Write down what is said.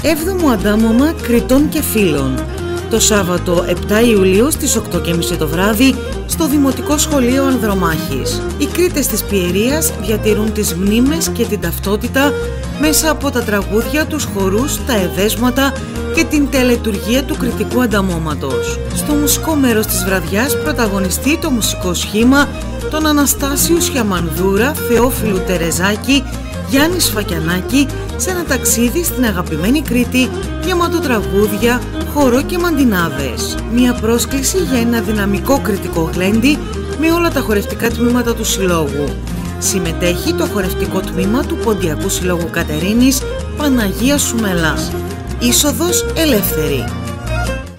7ο αντάμωμα Κρητών και Φίλων. Το Σάββατο 7 Ιουλίου στις 8:30 το βράδυ στο Δημοτικό Σχολείο Ανδρομάχης. Οι Κρήτες της Πιερίας διατηρούν τις μνήμες και την ταυτότητα μέσα από τα τραγούδια, τους χορούς, τα εδέσματα και την τελετουργία του κρητικού ανταμώματος. Στο μουσικό μέρος της βραδιάς πρωταγωνιστεί το μουσικό σχήμα των Αναστάσιου Σιαμανδούρα, Θεόφιλου Τερεζάκη, Γιάννη Σφακιανάκη σε ένα ταξίδι στην αγαπημένη Κρήτη γεμάτο τραγούδια, χορό και μαντινάδες. Μια πρόσκληση για ένα δυναμικό κρητικό γλέντι με όλα τα χορευτικά τμήματα του Συλλόγου. Συμμετέχει το χορευτικό τμήμα του Ποντιακού Συλλόγου Κατερίνης Παναγίας Σουμελάς. Είσοδος ελεύθερη.